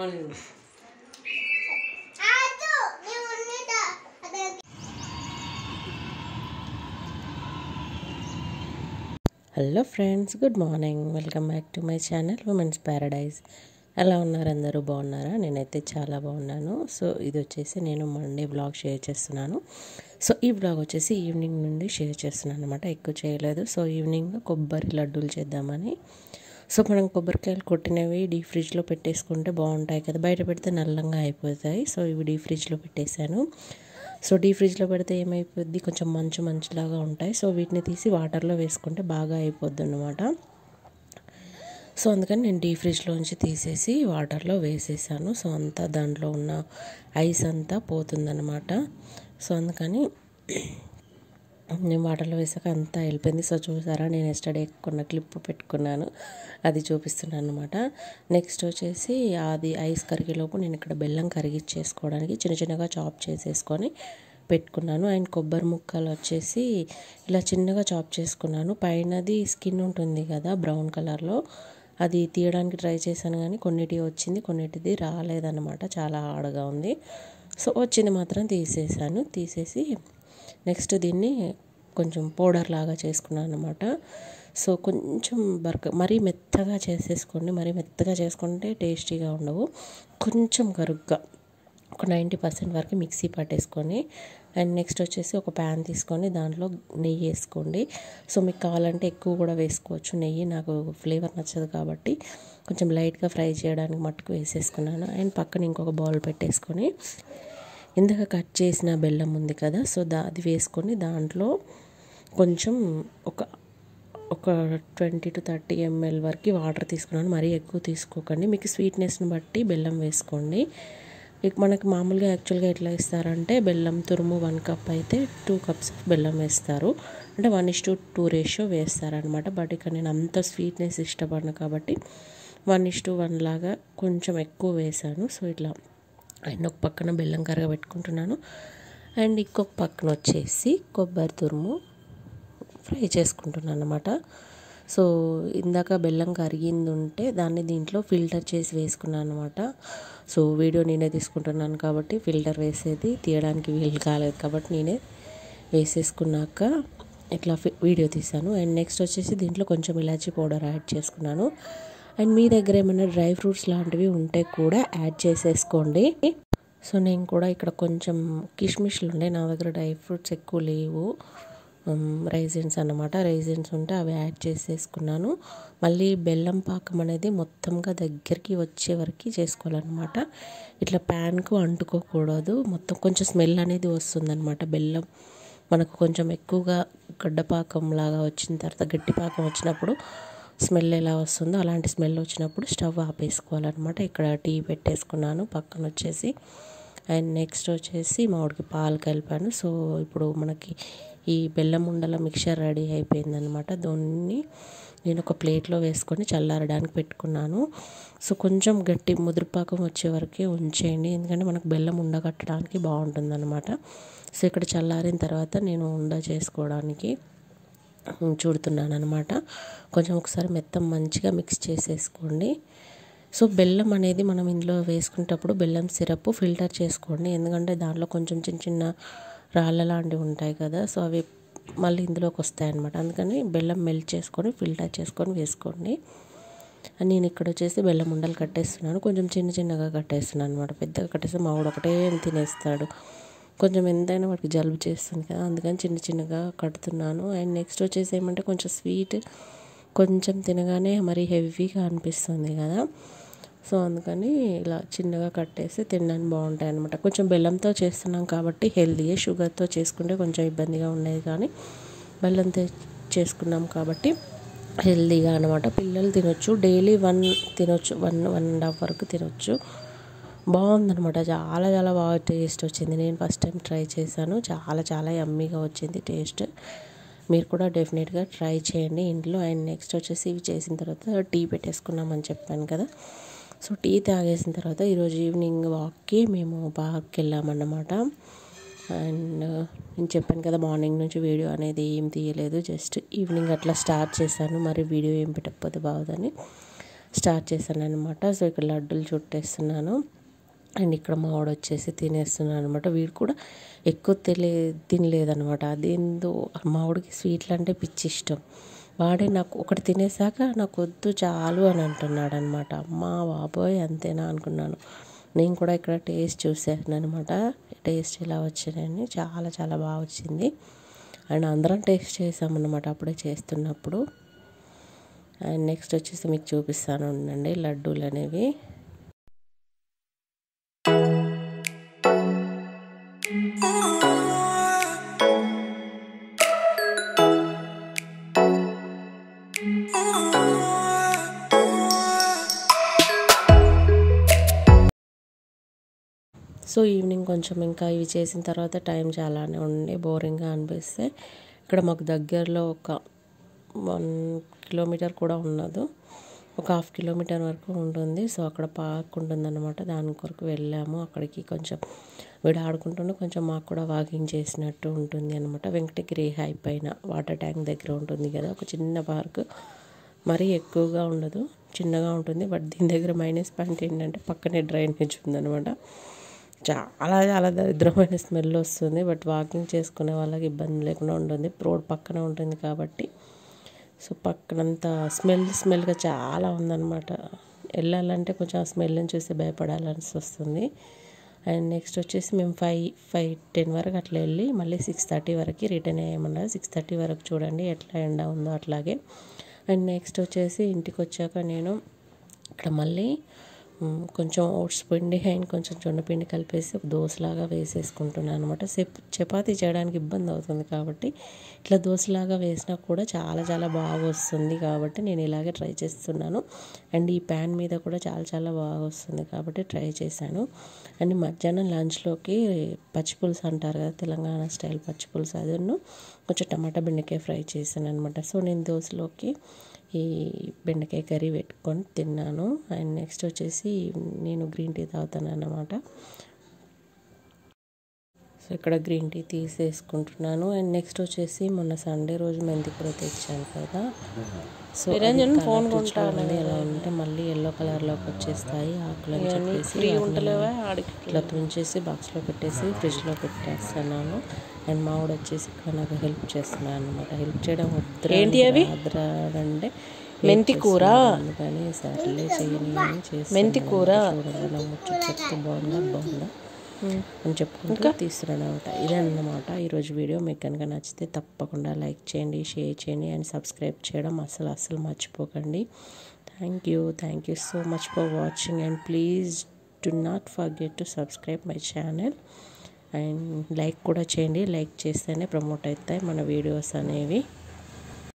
Hello friends, good morning. Welcome back to my channel women's paradise. ఎలా ఉన్నారు? అందరూ బాగున్నారా? నేనైతే చాలా బాగున్నాను. సో ఇది వచ్చేసి నేను మండే బ్లాగ్ షేర్ చేస్తున్నాను. సో ఈ బ్లాగ్ వచ్చేసి ఈవినింగ్ నుండి షేర్ చేస్తున్నాను అనమాట. ఎక్కువ చేయలేదు. సో ఈవినింగ్ కొబ్బరి లడ్డూలు చేద్దామని. సో మనం కొబ్బరికాయలు కొట్టినవి డీప్ ఫ్రిడ్జ్లో పెట్టేసుకుంటే బాగుంటాయి కదా, బయట పెడితే నల్లంగా అయిపోతాయి. సో ఇవి డీప్ ఫ్రిడ్జ్లో పెట్టేశాను. సో డీప్ ఫ్రిడ్జ్లో పెడితే ఏమైపోద్ది, కొంచెం మంచులాగా ఉంటాయి. సో వీటిని తీసి వాటర్లో వేసుకుంటే బాగా అయిపోద్ది అన్నమాట. సో అందుకని నేను డీప్ ఫ్రిడ్జ్లోంచి తీసేసి వాటర్లో వేసేసాను. సో అంతా దాంట్లో ఉన్న ఐస్ అంతా పోతుందన్నమాట. సో అందుకని నేను వాటర్లో వేసాక అంతా వెళ్ళిపోయింది. సో చూసారా, నేను ఎస్టర్డే కొన్న క్లిప్ పెట్టుకున్నాను, అది చూపిస్తున్నాను అనమాట. నెక్స్ట్ వచ్చేసి అది ఐస్ కరిగేలోపు నేను ఇక్కడ బెల్లం కరిగిచ్చేసుకోవడానికి చిన్నగా చాప్ చేసేసుకొని పెట్టుకున్నాను. అండ్ కొబ్బరి ముక్కలు వచ్చేసి ఇలా చిన్నగా చాప్ చేసుకున్నాను. పైనది స్కిన్ ఉంటుంది కదా బ్రౌన్ కలర్లో, అది తీయడానికి ట్రై చేశాను కానీ కొన్నిటి వచ్చింది, కొన్నిటిది రాలేదన్నమాట. చాలా హార్డ్గా ఉంది. సో వచ్చింది మాత్రం తీసేసి నెక్స్ట్ దీన్ని కొంచెం పౌడర్ లాగా చేసుకున్నాను అనమాట. సో కొంచెం మరీ మెత్తగా చేసేసుకోండి. మరీ మెత్తగా చేసుకుంటే టేస్టీగా ఉండవు. కొంచెం కరుగ్గా ఒక 90% వరకు మిక్సీ పట్టేసుకొని, అండ్ నెక్స్ట్ వచ్చేసి ఒక ప్యాన్ తీసుకొని దాంట్లో నెయ్యి వేసుకోండి. సో మీకు కావాలంటే ఎక్కువ కూడా వేసుకోవచ్చు నెయ్యి. నాకు ఫ్లేవర్ నచ్చదు కాబట్టి కొంచెం లైట్గా ఫ్రై చేయడానికి మట్టుకు వేసేసుకున్నాను. అండ్ పక్కన ఇంకొక బౌల్ పెట్టేసుకొని ఇందాక కట్ చేసిన బెల్లం ఉంది కదా, సో అది వేసుకొని దాంట్లో కొంచెం ఒక 20 to 30 ml వరకు వాటర్ తీసుకున్నాను. మరీ ఎక్కువ తీసుకోకండి, మీకు స్వీట్నెస్ని బట్టి బెల్లం వేసుకోండి. మనకి మామూలుగా యాక్చువల్గా ఎట్లా ఇస్తారంటే బెల్లం తురుము 1 కప్ అయితే 2 cups బెల్లం వేస్తారు, అంటే 1:2 రేషియో వేస్తారనమాట. బట్ ఇక్కడ నేను అంత స్వీట్నెస్ ఇష్టపడను కాబట్టి 1:1 లాగా కొంచెం ఎక్కువ వేసాను. సో ఇట్లా అండ్ ఒక పక్కన బెల్లం కరగబెట్టుకుంటున్నాను. అండ్ ఇంకొక పక్కన వచ్చేసి కొబ్బరి తురుము ఫ్రై చేసుకుంటున్నాను అనమాట. సో ఇందాక బెల్లం కరిగింది ఉంటే దాన్ని దీంట్లో ఫిల్టర్ చేసి వేసుకున్నాను అనమాట. సో వీడియో నేనే తీసుకుంటున్నాను కాబట్టి ఫిల్టర్ వేసేది తీయడానికి వీలు కాలేదు కాబట్టి నేనే వేసేసుకున్నాక ఇట్లా వీడియో తీశాను. అండ్ నెక్స్ట్ వచ్చేసి దీంట్లో కొంచెం ఇలాచీ పౌడర్ యాడ్ చేసుకున్నాను. అండ్ మీ దగ్గర ఏమైనా డ్రై ఫ్రూట్స్ లాంటివి ఉంటే కూడా యాడ్ చేసేసుకోండి. సో నేను కూడా ఇక్కడ కొంచెం కిష్మిష్లు ఉండే, నా దగ్గర డ్రై ఫ్రూట్స్ ఎక్కువ లేవు, రైజిన్స్ అన్నమాట. రైజిన్స్ ఉంటే అవి యాడ్ చేసేసుకున్నాను. మళ్ళీ బెల్లం పాకం అనేది మొత్తంగా దగ్గరికి వచ్చే వరకు చేసుకోవాలన్నమాట. ఇట్లా ప్యాన్కు అంటుకోకూడదు, మొత్తం కొంచెం స్మెల్ అనేది వస్తుందన్నమాట. బెల్లం మనకు కొంచెం ఎక్కువగా గడ్డపాకం లాగా వచ్చిన తర్వాత గట్టి పాకం వచ్చినప్పుడు స్మెల్ ఎలా వస్తుందో అలాంటి స్మెల్ వచ్చినప్పుడు స్టవ్ ఆపేసుకోవాలన్నమాట. ఇక్కడ టీ పెట్టేసుకున్నాను పక్కన వచ్చేసి. అండ్ నెక్స్ట్ వచ్చేసి మామిడికి పాలు కలిపాను. సో ఇప్పుడు మనకి ఈ బెల్లం ఉండల మిక్చర్ రెడీ అయిపోయిందనమాట. దాన్ని నేను ఒక ప్లేట్లో వేసుకొని చల్లారడానికి పెట్టుకున్నాను. సో కొంచెం గట్టి ముదురుపాకం వచ్చే వరకే ఉంచేయండి, ఎందుకంటే మనకు బెల్లం ఉండగట్టడానికి బాగుంటుందన్నమాట. సో ఇక్కడ చల్లారిన తర్వాత నేను ఉండ చేసుకోవడానికి చూడుతున్నాను అనమాట. కొంచెం ఒకసారి మంచిగా మిక్స్ చేసేసుకోండి. సో బెల్లం అనేది మనం ఇందులో వేసుకునేటప్పుడు బెల్లం సిరప్ ఫిల్టర్ చేసుకోండి, ఎందుకంటే దాంట్లో కొంచెం చిన్న రాళ్ళ లాంటివి ఉంటాయి కదా, సో అవి మళ్ళీ ఇందులోకి వస్తాయన్నమాట. అందుకని బెల్లం మెల్ట్ చేసుకొని ఫిల్టర్ చేసుకొని వేసుకోండి. నేను ఇక్కడ వచ్చేసి బెల్లం ఉండలు కట్టేస్తున్నాను. కొంచెం చిన్నగా కట్టేస్తున్నాను అనమాట. పెద్దగా కట్టేస్తే మావాడు ఒకటే తినేస్తాడు. కొంచెం ఎంతైనా వాటికి జలుబు చేస్తుంది కదా, అందుకని చిన్నగా కడుతున్నాను. అండ్ నెక్స్ట్ వచ్చేసి ఏమంటే కొంచెం స్వీట్ కొంచెం తినగానే మరీ హెవీగా అనిపిస్తుంది కదా, సో అందుకని ఇలా చిన్నగా కట్టేసి తినడానికి బాగుంటాయి అనమాట. కొంచెం బెల్లంతో చేస్తున్నాం కాబట్టి హెల్తీయే, షుగర్తో చేసుకుంటే కొంచెం ఇబ్బందిగా ఉండేది, కానీ బెల్లంతో చేసుకున్నాం కాబట్టి హెల్తీగా అనమాట. పిల్లలు తినొచ్చు, డైలీ 1 తినొచ్చు, 1.5 వరకు తినొచ్చు. బాగుందనమాట. చాలా బాగా టేస్ట్ వచ్చింది. నేను ఫస్ట్ టైం ట్రై చేశాను, చాలా యమ్మీగా వచ్చింది టేస్ట్. మీరు కూడా డెఫినెట్గా ట్రై చేయండి ఇంట్లో. అండ్ నెక్స్ట్ వచ్చేసి ఇవి చేసిన తర్వాత టీ పెట్టేసుకున్నామని చెప్పాను కదా, సో టీ తాగేసిన తర్వాత ఈరోజు ఈవినింగ్ వాక్కి మేము పార్క్కి వెళ్ళామన్నమాట. అండ్ నేను చెప్పాను కదా మార్నింగ్ నుంచి వీడియో అనేది ఏం తీయలేదు, జస్ట్ ఈవినింగ్ అట్లా స్టార్ట్ చేశాను, మరి వీడియో ఏం పెట్టకపోతే బాగుందని. స్టార్ట్ చేశాను అనమాట. సో ఇక్కడ లడ్డూలు చుట్టేస్తున్నాను. అండ్ ఇక్కడ మా వాడు వచ్చేసి తినేస్తున్నాను అనమాట. వీడు కూడా ఎక్కువ తినలేదనమాట. అదేందో మా వాడికి స్వీట్లు అంటే పిచ్చి ఇష్టం. వాడే నాకు ఒకటి తినేసాక నాకు వద్దు చాలు అని అంటున్నాడు అనమాట. అమ్మా బాబోయ్ అంతేనా అనుకున్నాను. నేను కూడా ఇక్కడ టేస్ట్ చూసాను అనమాట. టేస్ట్ ఎలా వచ్చినాయని చాలా చాలా బాగా వచ్చింది. అండ్ అందరం టేస్ట్ చేసామన్నమాట అప్పుడే చేస్తున్నప్పుడు. అండ్ నెక్స్ట్ వచ్చేసి మీకు చూపిస్తాను ఉండండి లడ్డూలు అనేవి. సో ఈవినింగ్ కొంచెం ఇంకా ఇవి చేసిన తర్వాత టైం చాలానే ఉండి బోరింగ్గా అనిపిస్తే ఇక్కడ మాకు దగ్గరలో ఒక 1 కిలోమీటర్ కూడా ఉండదు, ఒక 1/2 కిలోమీటర్ వరకు ఉంటుంది. సో అక్కడ పార్క్ ఉంటుందన్నమాట. దాని కొరకు వెళ్ళాము. అక్కడికి కొంచెం వీడు ఆడుకుంటుంటే కొంచెం మాకు కూడా వాకింగ్ చేసినట్టు ఉంటుంది అనమాట. వెంకటగిరి హై పైన వాటర్ ట్యాంక్ దగ్గర ఉంటుంది కదా ఒక చిన్న పార్క్. మరీ ఎక్కువగా ఉండదు, చిన్నగా ఉంటుంది. బట్ దీని దగ్గర మైనస్ పాయింట్ ఏంటంటే పక్కనే డ్రైనేజ్ ఉందన్నమాట. చాలా చాలా దరిద్రమైన స్మెల్ వస్తుంది. బట్ వాకింగ్ చేసుకునే వాళ్ళకి ఇబ్బంది లేకుండా ఉంటుంది. రోడ్ పక్కన ఉంటుంది కాబట్టి. సో పక్కనంతా స్మెల్గా చాలా ఉందన్నమాట. వెళ్ళాలంటే కొంచెం ఆ స్మెల్ని చూసి భయపడాల్సి వస్తుంది. అండ్ నెక్స్ట్ వచ్చేసి మేము 5:10 వరకు అట్లా వెళ్ళి మళ్ళీ 6:30 వరకు రిటర్న్ అయ్యామన్నా. 6:30 వరకు చూడండి ఎట్లా ఎండ ఉందో అట్లాగే. అండ్ నెక్స్ట్ వచ్చేసి ఇంటికి వచ్చాక నేను ఇక్కడ మళ్ళీ కొంచెం ఓట్స్ పిండి అండ్ కొంచెం జొన్నపిండి కలిపేసి ఒక దోశలాగా వేసేసుకుంటున్నాను అనమాట. చపాతీ చేయడానికి ఇబ్బంది అవుతుంది కాబట్టి ఇట్లా దోశలాగా వేసినా కూడా చాలా చాలా బాగా వస్తుంది కాబట్టి నేను ఇలాగే ట్రై చేస్తున్నాను. అండ్ ఈ ప్యాన్ మీద కూడా చాలా చాలా బాగా వస్తుంది కాబట్టి ట్రై చేశాను. అండ్ మధ్యాహ్నం లంచ్లోకి పచ్చిపులుసు అంటారు కదా తెలంగాణ స్టైల్ పచ్చిపులుసు, అదನ್ನು కొంచెం టమాటా బెండకాయ ఫ్రై చేశాను అనమాట. సో నేను దోశలోకి ఈ బెండకాయ కర్రీ పెట్టుకొని తిన్నాను. అండ్ నెక్స్ట్ వచ్చేసి నేను గ్రీన్ టీ తాగుతాను అన్నమాట. సో ఇక్కడ గ్రీన్ టీ తీసేసుకుంటున్నాను. అండ్ నెక్స్ట్ వచ్చేసి మొన్న సండే రోజు మెంతి కూర తెచ్చాను కదా. సో ఫోన్ కొంటాను ఎలా ఉంటే మళ్ళీ ఎల్లో కలర్లోకి వచ్చేస్తాయి ఆకులు అని చెప్పేసి ఇట్లా తుంచేసి బాక్స్లో పెట్టేసి ఫ్రిడ్జ్లో పెట్టేస్తున్నాను. అండ్ మా వాడు వచ్చేసి ఇక్కడ నాకు హెల్ప్ చేస్తున్నాను అనమాట. హెల్ప్ చేయడం వద్దంటే మెంతి కూర అందుకని సర్లే చేయని చేసి మెంతి కూర చూడండి నా ముచ్చు చెప్తే బాగుందా అని చెప్పుకుంటూ తీస్తున్నాను అనమాట. ఇదే అన్నమాట ఈరోజు వీడియో. మీకు కనుక నచ్చితే తప్పకుండా లైక్ చేయండి, షేర్ చేయండి అండ్ సబ్స్క్రైబ్ చేయడం అస్సలు మర్చిపోకండి. Thank you so much for watching and please do not forget to subscribe my channel. And like కూడా చేయండి. లైక్ చేస్తేనే ప్రమోట్ అవుతాయి మన వీడియోస్ అనేవి.